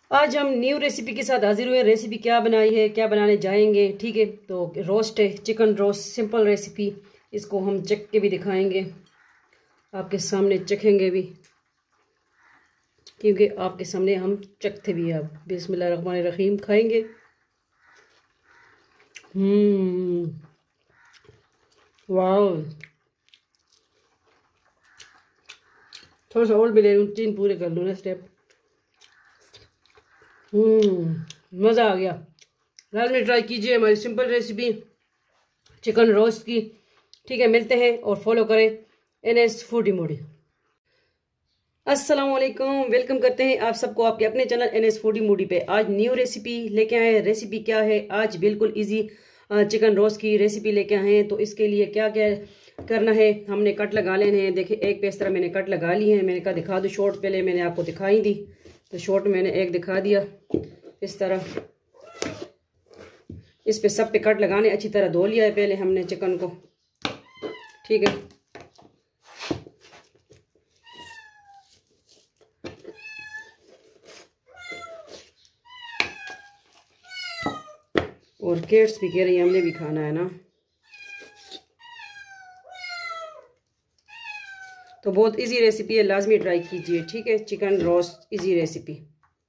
आज हम new recipe के साथ हाजिर हुए। रेसिपी क्या बनाई है, क्या बनाने जाएंगे, ठीक है। तो रोस्ट है, चिकन रोस्ट, सिंपल रेसिपी। इसको हम चख के भी दिखाएंगे, आपके सामने चखेंगे भी, क्योंकि आपके सामने हम चखते भी हैं। अब बिस्मिल्लाहिर्रहमानिर्रहीम खाएंगे। वाह, थोड़ा सा और भी ले लूँ, 3 पूरे कर लूँ ना स्टेप। मज़ा आ गया। लाजमी ट्राई कीजिए हमारी सिंपल रेसिपी चिकन रोस्ट की, ठीक है। मिलते हैं और फॉलो करें NS फूडी मोडी। अस्सलाम वालेकुम, वेलकम करते हैं आप सबको आपके अपने चैनल NS फूडी मोडी पे। आज न्यू रेसिपी लेके आए हैं। रेसिपी क्या है? आज बिल्कुल इजी चिकन रोस्ट की रेसिपी लेके आए हैं। तो इसके लिए क्या क्या करना है, हमने कट लगा लेने हैं। देखिए, एक पे इस तरह मैंने कट लगा लिए हैं। मैंने कहा दिखा दूँ शॉर्ट, पहले मैंने आपको दिखाई दी तो शॉर्ट मैंने एक दिखा दिया। इस तरह इस पे सब पे कट लगाने, अच्छी तरह धो लिया है पहले हमने चिकन को, ठीक है। और किड्स भी कह रही है हमने भी खाना है ना, तो बहुत इजी रेसिपी है, लाजमी ट्राई कीजिए, ठीक है। Chicken roast easy recipe.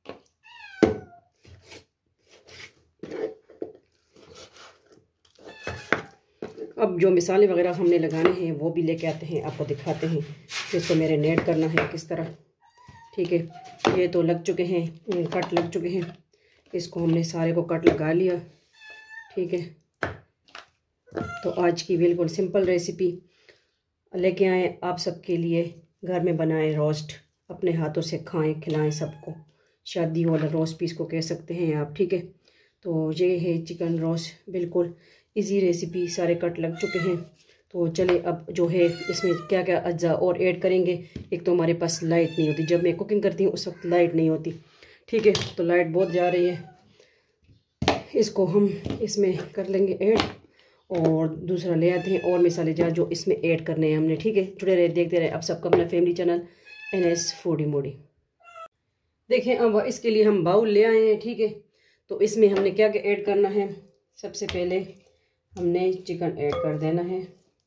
अब जो मिसाले वगैरह हमने लगाने हैं वो भी लेके आते हैं, आपको दिखाते हैं कि इसको मैरिनेट करना है किस तरह, ठीक है। ये तो लग चुके हैं, कट लग चुके हैं। इसको हमने सारे को कट लगा लिया, ठीक है। तो आज की बिल्कुल सिंपल रेसिपी लेके आए आप सबके लिए। घर में बनाए रोस्ट, अपने हाथों से खाएं, खिलाएं सबको। शादी वाला रोस्ट पीस को कह सकते हैं आप, ठीक है। तो ये है चिकन रोस्ट, बिल्कुल इजी रेसिपी। सारे कट लग चुके हैं। तो चले अब जो है इसमें क्या क्या अज्जा और ऐड करेंगे। एक तो हमारे पास लाइट नहीं होती, जब मैं कुकिंग करती हूँ उस वक्त लाइट नहीं होती, ठीक है। तो लाइट बहुत जा रही है, इसको हम इसमें कर लेंगे ऐड। और दूसरा ले आते हैं और मिसाले जार जो इसमें ऐड करने हैं हमने, ठीक है। जुड़े रहे, देखते रहे आप सबका अपना फैमिली चैनल NS फूडी मोडी। देखें, अब इसके लिए हम बाउल ले आए हैं, ठीक है। तो इसमें हमने क्या क्या ऐड करना है। सबसे पहले हमने चिकन ऐड कर देना है,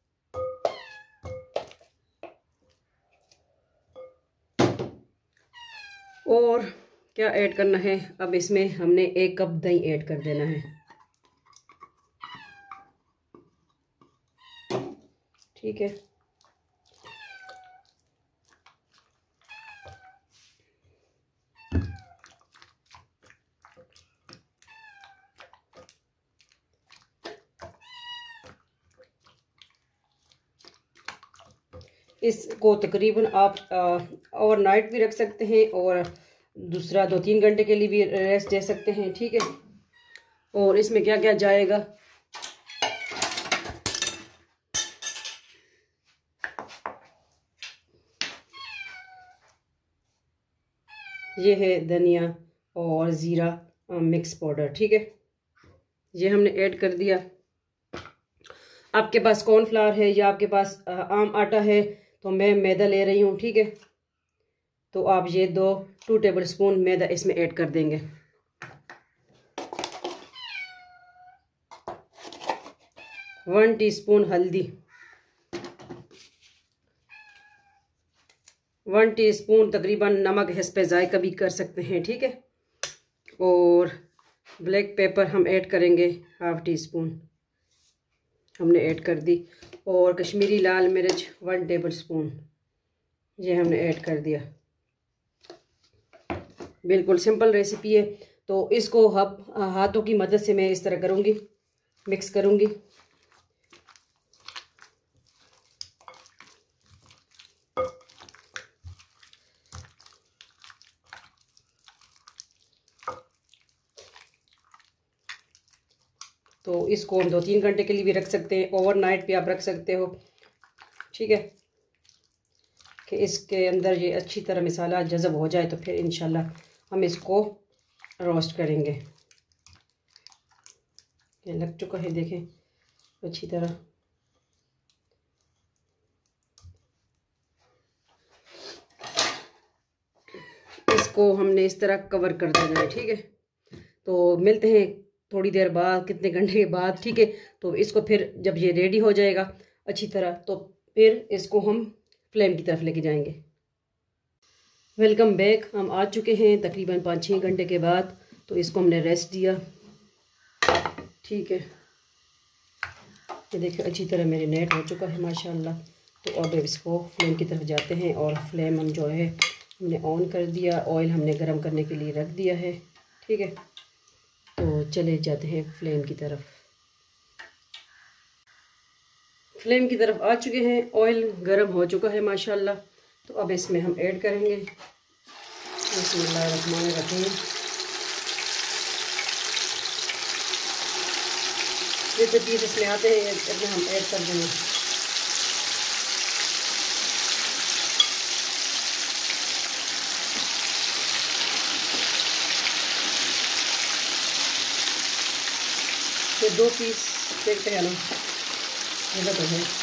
और क्या ऐड करना है, अब इसमें हमने 1 कप दही ऐड कर देना है, ठीक है। इसको तकरीबन आप ओवरनाइट भी रख सकते हैं और दूसरा 2-3 घंटे के लिए भी रेस्ट दे सकते हैं, ठीक है। और इसमें क्या क्या जाएगा, ये है धनिया और ज़ीरा मिक्स पाउडर, ठीक है। ये हमने ऐड कर दिया। आपके पास कॉर्नफ्लावर है या आपके पास आम आटा है, तो मैं मैदा ले रही हूँ, ठीक है। तो आप ये 2 टेबल स्पून मैदा इसमें ऐड कर देंगे। वन टीस्पून हल्दी, 1 टीस्पून तकरीबन नमक, इस पे जायका भी कर सकते हैं, ठीक है। और ब्लैक पेपर हम ऐड करेंगे 1/2 टीस्पून, हमने ऐड कर दी। और कश्मीरी लाल मिर्च 1 टेबल स्पून, ये हमने ऐड कर दिया। बिल्कुल सिंपल रेसिपी है। तो इसको हम हाथों की मदद से मैं इस तरह करूँगी, मिक्स करूँगी। तो इसको हम 2-3 घंटे के लिए भी रख सकते हैं, ओवरनाइट भी आप रख सकते हो, ठीक है। कि इसके अंदर ये अच्छी तरह मसाला जज़ब हो जाए तो फिर इंशाल्लाह हम इसको रोस्ट करेंगे। ये लग चुका है, देखें अच्छी तरह। इसको हमने इस तरह कवर कर देना है, ठीक है। तो मिलते हैं थोड़ी देर बाद, कितने घंटे के बाद, ठीक है। तो इसको फिर जब ये रेडी हो जाएगा अच्छी तरह, तो फिर इसको हम फ्लेम की तरफ लेके जाएंगे। Welcome back. हम आ चुके हैं तकरीबन 5-6 घंटे के बाद। तो इसको हमने रेस्ट दिया, ठीक है। ये देखिए अच्छी तरह मेरे नेट हो चुका है माशाल्लाह। तो अब इसको फ्लेम की तरफ जाते हैं और फ्लेम हम जो है हमने ऑन कर दिया। ऑयल हमने गर्म करने के लिए रख दिया है, ठीक है। तो चले जाते हैं फ्लेम की तरफ। फ्लेम की तरफ आ चुके हैं, ऑयल गर्म हो चुका है माशाल्लाह। तो अब इसमें हम ऐड करेंगे, बिस्मिल्लाहिर्रहमानिर्रहीम, जितने पीस इसमें आते हैं इतने हम ऐड कर देंगे। ये 2 पीस देखते हैं ना, जगह तो है।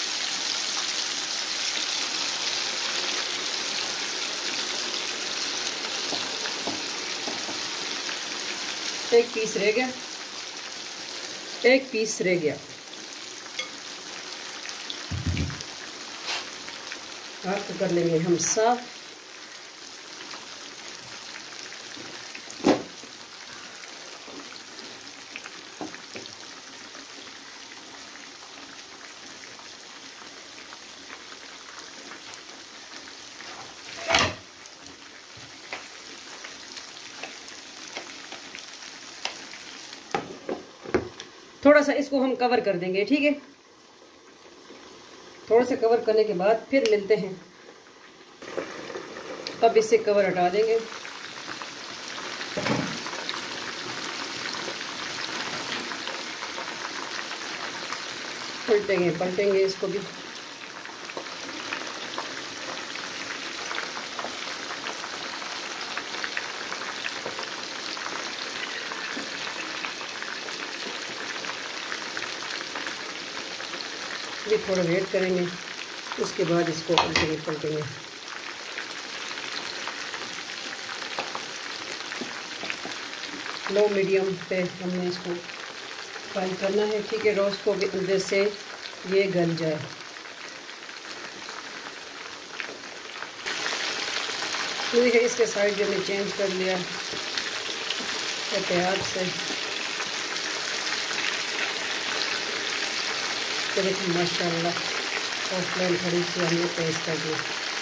एक पीस रह गया, एक पीस रह गया। हाथ को कर लेंगे हम साफ। थोड़ा सा इसको हम कवर कर देंगे, ठीक है। थोड़ा सा कवर करने के बाद फिर मिलते हैं। अब इससे कवर हटा देंगे। पलटेंगे इसको भी। भी थोड़ा वेट करेंगे, उसके बाद इसको पलटेंगे। लो मीडियम पे हमने इसको फ्राई करना है, ठीक है। रोस्ट को भी अंदर से ये गल जाए। तो देखिए इसके साइड भी हमने चेंज कर लिया एहतियात से। तो देखिए माशाल्लाह और फ्लेम थोड़ी सी हमने तेज़ कर दी।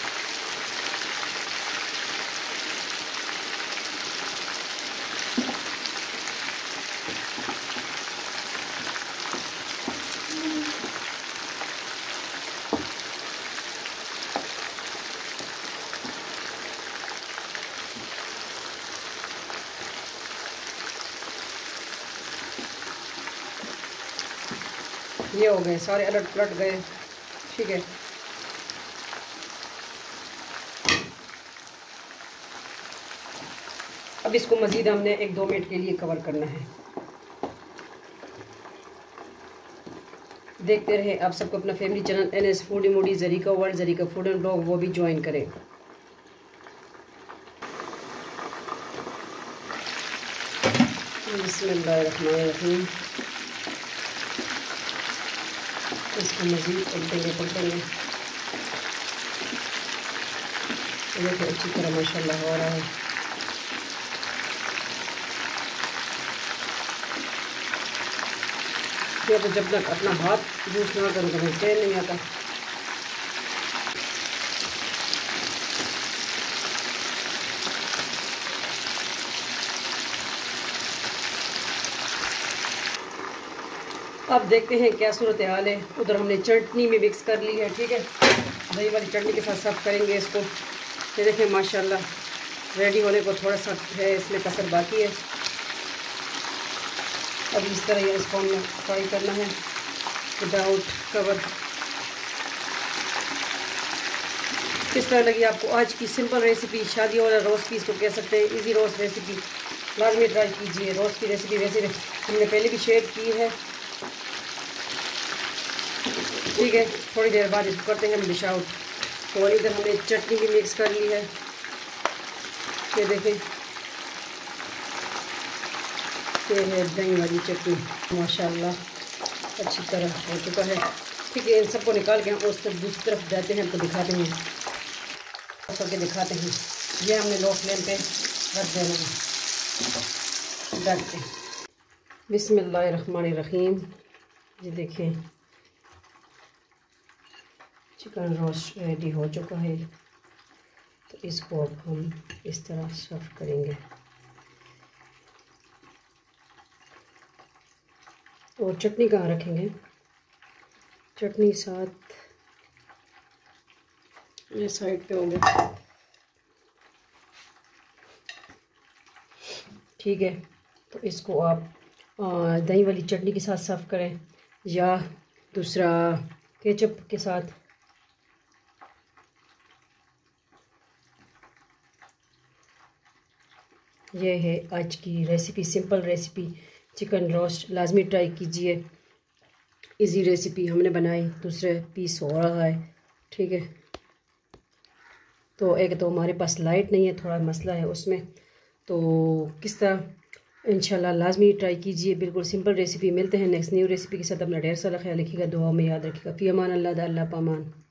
ये हो गए सारे, अलट पलट गए, ठीक है। अब इसको मज़ीद हमने 1-2 मिनट के लिए कवर करना है। देखते रहे आप सबको अपना फैमिली चैनल NS फूड इमोडी ज़रीका वर्ल्ड, ज़रीका फूड एंड ब्लॉग, वो भी ज्वाइन करें। बिस्मिल्लाहिर्रहमानिर्रहीम। इसको मज़ीद पलटेंगे। देखिए अच्छी तरह माशाल्लाह हो रहा है। ये तो जब तक अपना हाथ यूज़ ना करूँ तो तेल नहीं आता। अब देखते हैं क्या सूरत हाल है। उधर हमने चटनी में मिक्स कर ली है, ठीक है। दही वाली चटनी के साथ सर्व करेंगे इसको। ये देखें माशाल्लाह रेडी होने को थोड़ा सा है, इसमें कसर बाकी है। अब इस तरह ये इसको हमने फ्राई करना है विदाउट कवर। किस तरह लगी आपको आज की सिंपल रेसिपी, शादी वाला रोस्ट पीस को कह सकते हैं, इजी रोस्ट रेसिपी। लाजमी ट्राई कीजिए। रोस्ट की रेसिपी वैसे हमने पहले भी शेयर की है, ठीक है। थोड़ी देर बाद इसको करते हैं हम डिश आउट। और इधर हमने चटनी भी मिक्स कर ली है। ये देखें, ये है दही वाली चटनी, माशाल्लाह अच्छी तरह हो चुका है। ठीक है, इन सबको निकाल के हम उस तरफ दूसरी तरफ जाते हैं, आपको दिखाते हैं, सबके दिखाते हैं। ये हमने लो फ्लेम पे रख देना है, ढक के। बिस्मिल्लाहिर्रहमानिर्रहीम। ये देखें, चिकन रोस्ट रेडी हो चुका है। तो इसको अब हम इस तरह सर्व करेंगे। और चटनी कहाँ रखेंगे? चटनी साथ ये साइड पे हो गया। ठीक है, तो इसको आप दही वाली चटनी के साथ सर्व करें या दूसरा केचप के साथ। ये है आज की recipe, simple recipe chicken roast, लाजमी ट्राई कीजिए। इजी रेसिपी हमने बनाई, दूसरे पीस हो रहा है। ठीक है, तो एक तो हमारे पास लाइट नहीं है, थोड़ा मसला है उसमें, तो किस तरह इंशाल्लाह लाजमी ट्राई कीजिए। बिल्कुल सिंपल रेसिपी। मिलते हैं नेक्स्ट न्यू रेसिपी के साथ। अपना ढेर सारा ख्याल रखिएगा, दुआ में याद रखिएगा। फ़ी अमान अल्लाह, अल्लाह पामान।